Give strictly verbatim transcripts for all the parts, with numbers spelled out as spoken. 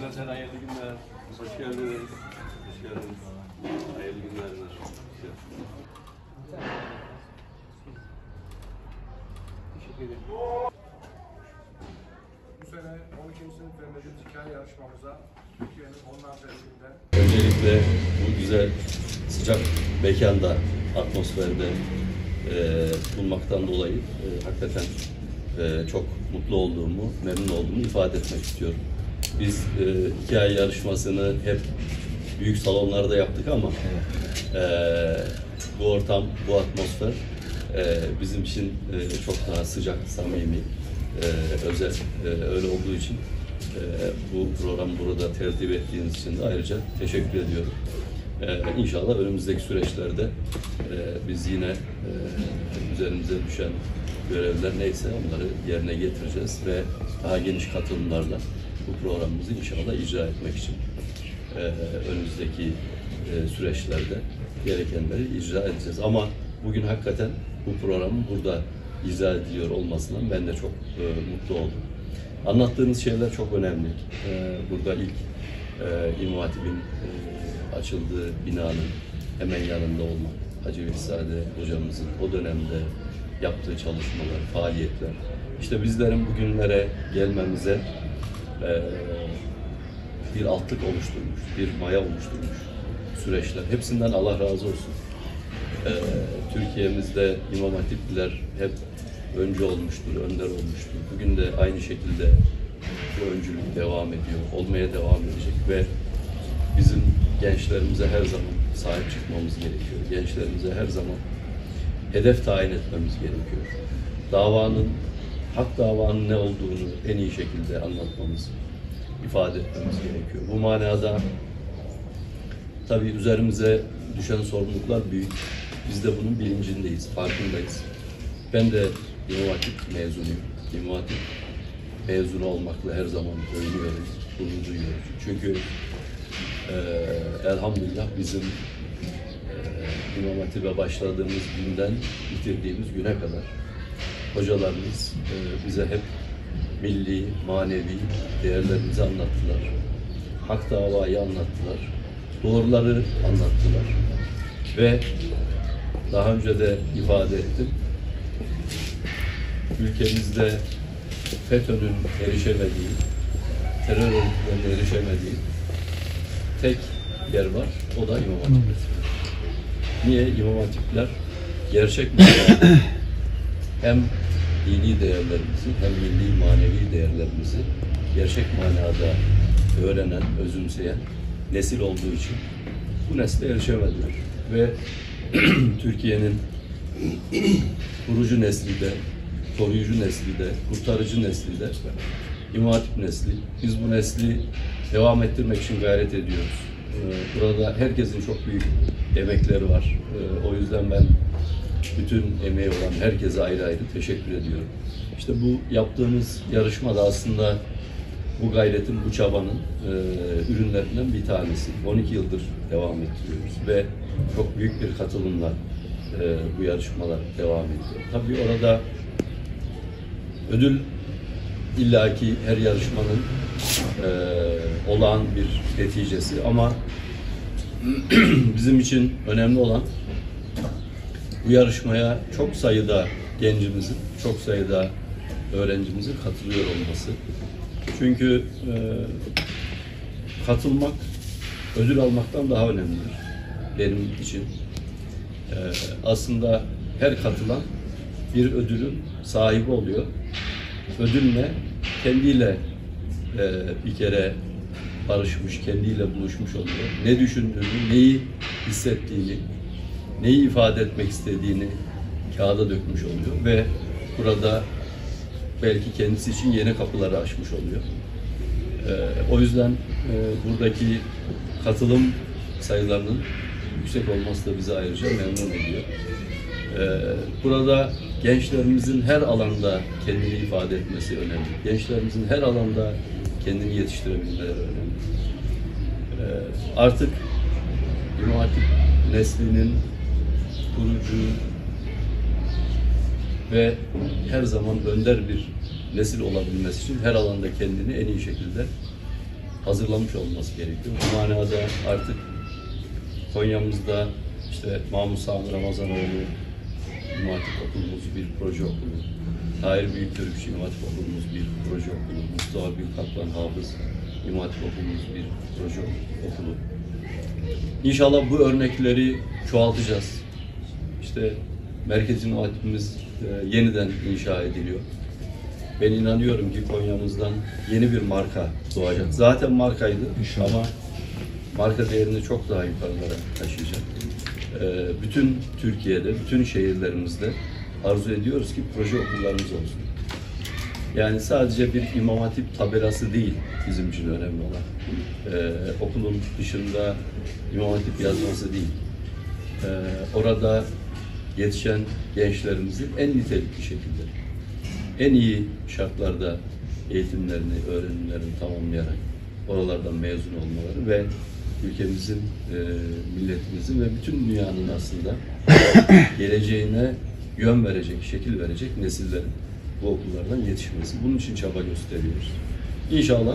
Sen hayırlı günler. Hoş geldiniz. Hoş geldiniz. Hayırlı günler. Teşekkür ederim. Bu sene on ikinci sınıf vermediğimiz hikaye yarışmamıza Türkiye'nin ondan tersinden. Öncelikle bu güzel sıcak mekanda, atmosferde e, bulmaktan dolayı e, hakikaten e, çok mutlu olduğumu, memnun olduğumu ifade etmek istiyorum. Biz e, hikaye yarışmasını hep büyük salonlarda yaptık ama e, bu ortam, bu atmosfer e, bizim için e, çok daha sıcak, samimi, e, özel, e, öyle olduğu için e, bu programı burada tertip ettiğiniz için de ayrıca teşekkür ediyorum. E, İnşallah önümüzdeki süreçlerde e, biz yine e, üzerimize düşen görevler neyse onları yerine getireceğiz ve daha geniş katılımlarla bu programımızı inşallah icra etmek için e, önümüzdeki e, süreçlerde gerekenleri icra edeceğiz. Ama bugün hakikaten bu programın burada icra ediliyor olmasından ben de çok e, mutlu oldum. Anlattığınız şeyler çok önemli. E, burada ilk e, İmam Hatip'in e, açıldığı binanın hemen yanında olmak, Hacı Veysade hocamızın o dönemde yaptığı çalışmalar, faaliyetler. İşte bizlerin bugünlere gelmemize e, bir altlık oluşturmuş, bir maya oluşturmuş süreçler. Hepsinden Allah razı olsun. E, Türkiye'mizde İmam Hatipliler hep öncü olmuştur, önder olmuştur. Bugün de aynı şekilde bu öncülük devam ediyor, olmaya devam edecek ve bizim gençlerimize her zaman sahip çıkmamız gerekiyor. Gençlerimize her zaman hedef tayin etmemiz gerekiyor. Davanın, hak davanın ne olduğunu en iyi şekilde anlatmamız, ifade etmemiz gerekiyor. Bu manada tabii üzerimize düşen sorumluluklar büyük. Biz de bunun bilincindeyiz, farkındayız. Ben de İmam Hatip mezunuyum. İmam Hatip mezunu olmakla her zaman övünüyoruz, gurur duyuyoruz. Çünkü e, elhamdülillah bizim e, İmam Hatip'e başladığımız günden bitirdiğimiz güne kadar hocalarımız e, bize hep milli, manevi değerlerimizi anlattılar. Hak davayı anlattılar. Doğruları anlattılar. Ve daha önce de ifade ettim. Ülkemizde FETÖ'nün erişemediği, terör örgütlerinin erişemediği tek yer var. O da İmam Hatipler. Niye? İmam Hatipler gerçek manada hem dini değerlerimizi hem milli manevi değerlerimizi gerçek manada öğrenen, özümseyen nesil olduğu için bu nesle erişemediler. Ve Türkiye'nin kurucu nesli de, koruyucu nesli de, kurtarıcı nesli de İmam Hatip nesli. Biz bu nesli devam ettirmek için gayret ediyoruz. Burada herkesin çok büyük emekleri var. O yüzden ben bütün emeği olan herkese ayrı ayrı teşekkür ediyorum. İşte bu yaptığımız yarışma da aslında bu gayretin, bu çabanın e, ürünlerinden bir tanesi. on iki yıldır devam ettiriyoruz ve çok büyük bir katılımla e, bu yarışmalar devam ediyor. Tabii orada ödül illaki her yarışmanın e, olağan bir neticesi ama bizim için önemli olan bu yarışmaya çok sayıda gencimizin, çok sayıda öğrencimizin katılıyor olması. Çünkü e, katılmak ödül almaktan daha önemlidir benim için. E, aslında her katılan bir ödülün sahibi oluyor. Ödülle kendiyle e, bir kere barışmış, kendiyle buluşmuş oluyor. Ne düşündüğünü, neyi hissettiğini, neyi ifade etmek istediğini kağıda dökmüş oluyor ve burada belki kendisi için yeni kapıları açmış oluyor. Ee, o yüzden e, buradaki katılım sayılarının yüksek olması da bizi ayrıca memnun ediyor. Ee, burada gençlerimizin her alanda kendini ifade etmesi önemli. Gençlerimizin her alanda kendini yetiştirebilmeleri önemli. Ee, artık İmam Hatip neslinin kurucu ve her zaman önder bir nesil olabilmesi için her alanda kendini en iyi şekilde hazırlamış olması gerekiyor. Bu manada artık Konya'mızda işte Mahmut Sami Ramazanoğlu İmam Hatip Okulumuz bir proje okulu, Tahir Büyüktürkçü İmam Hatip Okulumuz bir proje okulu, Mustafa Büyükaklan Hafız İmam Hatip Okulumuz bir proje okulu. İnşallah bu örnekleri çoğaltacağız. İşte Merkez İmam Hatipimiz e, yeniden inşa ediliyor. Ben inanıyorum ki Konya'mızdan yeni bir marka doğacak. Zaten markaydı İnşallah. ama marka değerini çok daha yukarılara taşıyacak. Ee, bütün Türkiye'de, bütün şehirlerimizde arzu ediyoruz ki proje okullarımız olsun. Yani sadece bir İmam Hatip tabelası değil bizim için önemli olan. Ee, okulun dışında İmam Hatip yazması değil. Ee, orada yetişen gençlerimizin en nitelikli şekilde, en iyi şartlarda eğitimlerini, öğrenimlerini tamamlayarak oralardan mezun olmaları ve ülkemizin, e, milletimizin ve bütün dünyanın aslında geleceğine yön verecek, şekil verecek nesillerin bu okullardan yetişmesi. Bunun için çaba gösteriyoruz. İnşallah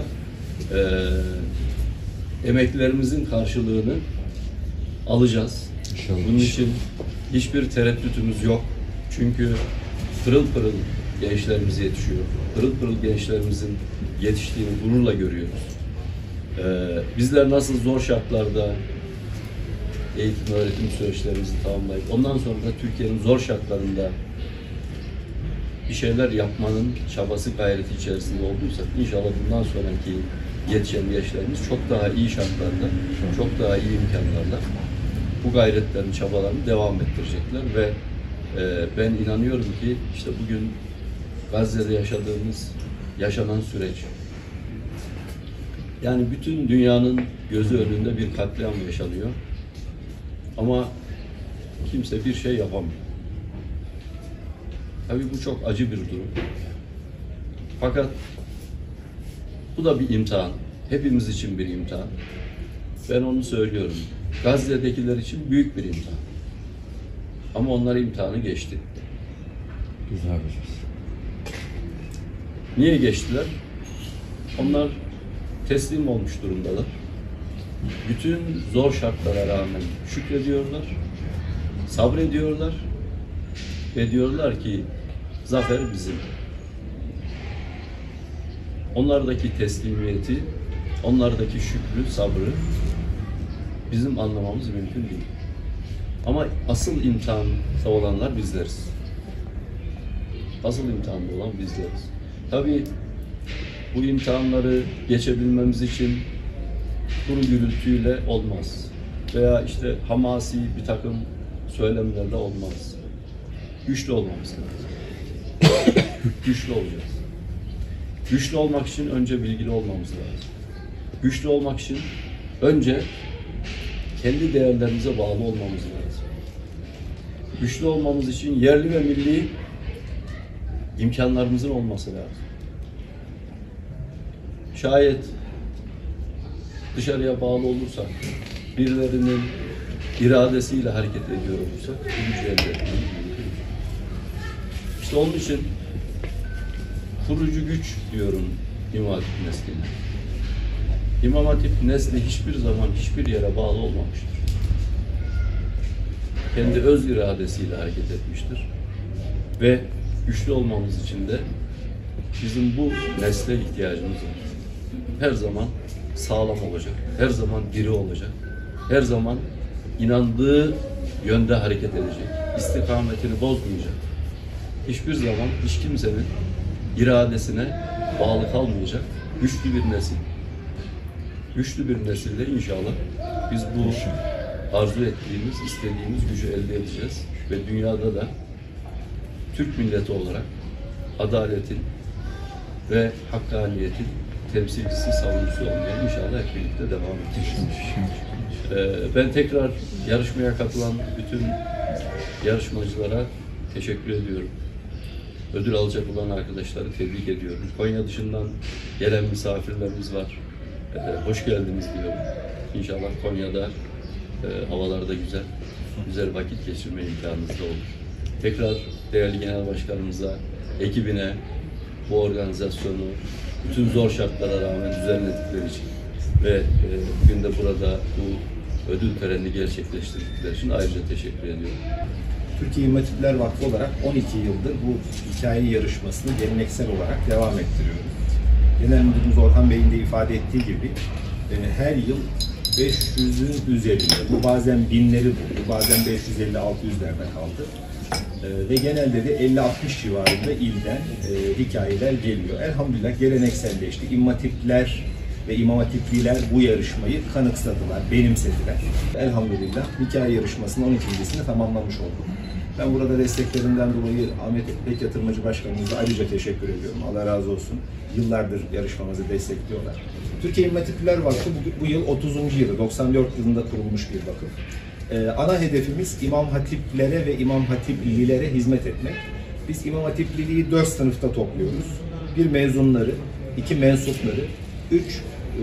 e, emeklerimizin karşılığını alacağız. İnşallah. Bunun için hiçbir tereddütümüz yok. Çünkü pırıl pırıl gençlerimiz yetişiyor. Pırıl pırıl gençlerimizin yetiştiğini gururla görüyoruz. Ee, bizler nasıl zor şartlarda eğitim öğretim süreçlerimizi tamamlayıp ondan sonra da Türkiye'nin zor şartlarında bir şeyler yapmanın çabası gayreti içerisinde olduysak inşallah bundan sonraki yetişen gençlerimiz çok daha iyi şartlarda, çok daha iyi imkanlarla bu gayretlerin, çabalarını devam ettirecekler ve e, ben inanıyorum ki işte bugün Gazze'de yaşadığımız, yaşanan süreç, yani bütün dünyanın gözü önünde bir katliam yaşanıyor. Ama kimse bir şey yapamıyor. Tabii bu çok acı bir durum. Fakat bu da bir imtihan. Hepimiz için bir imtihan. Ben onu söylüyorum. Gazze'dekiler için büyük bir imtihan. Ama onlar imtihanı geçti. Güzel bir şey. Niye geçtiler? Onlar teslim olmuş durumdalar. Bütün zor şartlara rağmen şükrediyorlar, sabrediyorlar ve diyorlar ki zafer bizim. Onlardaki teslimiyeti, onlardaki şükrü, sabrı bizim anlamamız mümkün değil. Ama asıl imtihanda olanlar bizleriz. Asıl imtihanda olan bizleriz. Tabii bu imtihanları geçebilmemiz için kuru gürültüyle olmaz. Veya işte hamasi bir takım söylemlerle olmaz. Güçlü olmamız lazım. Güçlü olacağız. Güçlü olmak için önce bilgili olmamız lazım. Güçlü olmak için önce kendi değerlerimize bağlı olmamız lazım. Güçlü olmamız için yerli ve milli imkanlarımızın olması lazım. Şayet dışarıya bağlı olursak, birilerinin iradesiyle hareket ediyor olursak, bu gücü elde etmeyi mümkün. İşte onun için kurucu güç diyorum İmam Hatip nesline. İmam Hatip nesli hiçbir zaman hiçbir yere bağlı olmamıştır. Kendi öz iradesiyle hareket etmiştir. Ve güçlü olmamız için de bizim bu nesle ihtiyacımız var. Her zaman sağlam olacak, her zaman diri olacak, her zaman inandığı yönde hareket edecek, istikametini bozmayacak. Hiçbir zaman hiç kimsenin iradesine bağlı kalmayacak güçlü bir nesil. Güçlü bir nesilde inşallah biz bu arzu ettiğimiz, istediğimiz gücü elde edeceğiz ve dünyada da Türk milleti olarak adaletin ve hakkaniyetin temsilcisi, savunucusu olmaya inşallah hep birlikte devam edeceğiz. Ee, ben tekrar yarışmaya katılan bütün yarışmacılara teşekkür ediyorum. Ödül alacak olan arkadaşları tebrik ediyorum. Konya dışından gelen misafirlerimiz var. Ee, hoş geldiniz diyorum. İnşallah Konya'da e, havalarda güzel, güzel vakit geçirme imkanınız da olur. Tekrar değerli Genel Başkanımıza, ekibine bu organizasyonu bütün zor şartlara rağmen düzenledikleri için ve e, bugün de burada bu ödül törenini gerçekleştirdikleri için ayrıca teşekkür ediyorum. Türkiye İmam Hatipler Vakfı olarak on iki yıldır bu hikaye yarışmasını geleneksel olarak devam ettiriyoruz. Genel Müdürümüz Orhan Bey'in de ifade ettiği gibi e, her yıl beş yüzün üzerinde, bu bazen binleri buldu, bazen beş yüz elli altı yüzlerde kaldı. E, ve genelde de elli altmış civarında ilden e, hikayeler geliyor. Elhamdülillah gelenekselleşti. İmam Hatipler ve İmam Hatipliler bu yarışmayı kanıksadılar, benimsediler. Elhamdülillah hikaye yarışmasının on ikincisini tamamlamış olduk. Ben burada desteklerinden dolayı Ahmet Bek Yatırmacı Başkanımıza ayrıca teşekkür ediyorum. Allah razı olsun. Yıllardır yarışmamızı destekliyorlar. Türkiye İmam Hatipler Vakfı bu, bu yıl otuzuncu yılı, doksan dört yılında kurulmuş bir vakıf. Ee, ana hedefimiz İmam Hatiplere ve İmam Hatiplilere hizmet etmek. Biz İmam Hatipliliği dört sınıfta topluyoruz. Bir mezunları, iki mensupları, üç e,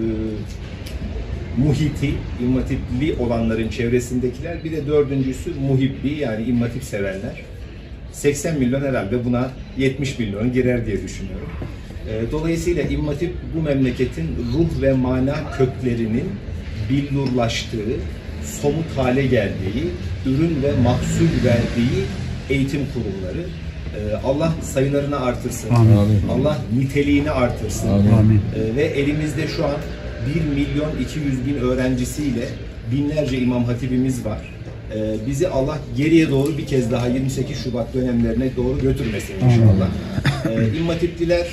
muhiti, İmam Hatipli olanların çevresindekiler, bir de dördüncüsü muhibbi, yani İmam Hatip sevenler. seksen milyon herhalde buna yetmiş milyon girer diye düşünüyorum. Dolayısıyla İmam Hatip bu memleketin ruh ve mana köklerinin billurlaştığı, somut hale geldiği, ürün ve mahsul verdiği eğitim kurumları. Allah sayılarını artırsın. Amin. Allah niteliğini artırsın. Amin. Ve elimizde şu an bir milyon iki yüz bin öğrencisiyle binlerce İmam Hatibimiz var. Bizi Allah geriye doğru bir kez daha yirmi sekiz Şubat dönemlerine doğru götürmesin inşallah. İmam Hatipliler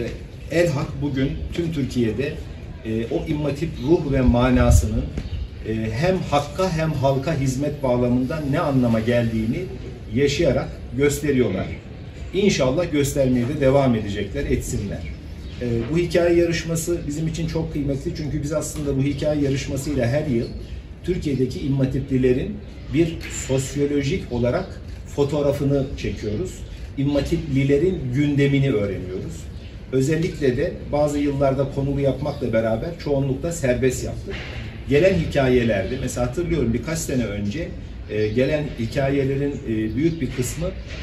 elhak bugün tüm Türkiye'de o İmam Hatip ruh ve manasının hem hakka hem halka hizmet bağlamında ne anlama geldiğini yaşayarak gösteriyorlar. İnşallah göstermeye de devam edecekler, etsinler. Bu hikaye yarışması bizim için çok kıymetli, çünkü biz aslında bu hikaye yarışmasıyla her yıl Türkiye'deki İmam Hatiplilerin bir sosyolojik olarak fotoğrafını çekiyoruz. İmam Hatiplilerin gündemini öğreniyoruz. Özellikle de bazı yıllarda konulu yapmakla beraber çoğunlukla serbest yaptık. Gelen hikayelerde, mesela hatırlıyorum birkaç sene önce e, gelen hikayelerin e, büyük bir kısmı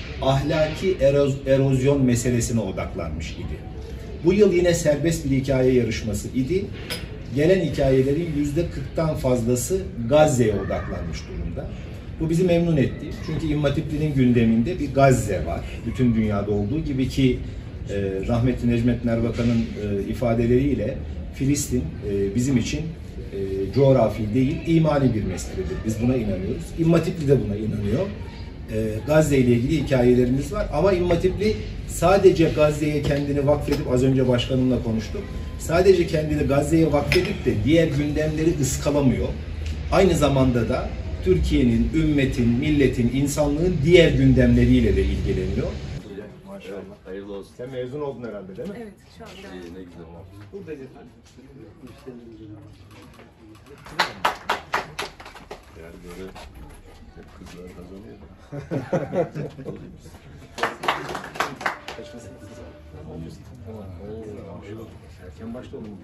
ahlaki eroz erozyon meselesine odaklanmış idi. Bu yıl yine serbest bir hikaye yarışması idi. Gelen hikayelerin yüzde kırktan fazlası Gazze'ye odaklanmış durumda. Bu bizi memnun etti. Çünkü İmam Hatipli'nin gündeminde bir Gazze var. Bütün dünyada olduğu gibi ki e, rahmetli Necmettin Erbakan'ın e, ifadeleriyle Filistin e, bizim için e, coğrafi değil, imani bir meseledir. Biz buna inanıyoruz. İmam Hatipli de buna inanıyor. E, Gazze ile ilgili hikayelerimiz var. Ama İmam Hatipli sadece Gazze'ye kendini vakfedip, az önce başkanımla konuştuk, sadece kendini Gazze'ye vakfedip de diğer gündemleri ıskalamıyor. Aynı zamanda da Türkiye'nin, ümmetin, milletin, insanlığın diğer gündemleriyle de ilgileniyor. Maşallah. Hayırlı olsun. Sen mezun oldun herhalde, değil mi? Evet, şu anda. İyi, ne güzel. Buradayız efendim. Yani böyle hep kızlar kazanıyor da. Erken başta olun.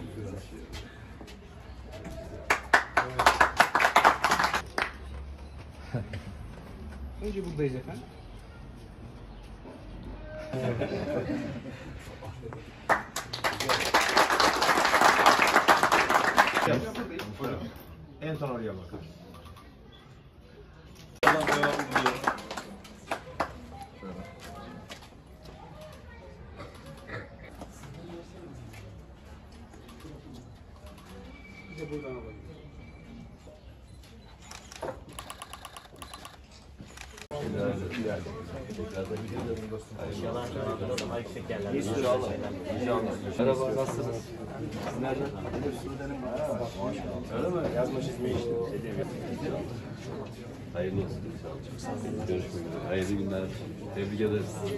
Önce buradayız efendim. En son oraya bakar. Bir de buradan alalım. Merhaba, nasılsınız? Siz nereden? Öyle mi? Yazma çizme işte. Hayırlı olsun. Görüşmek üzere. Hayırlı günler. Tebrik ederiz.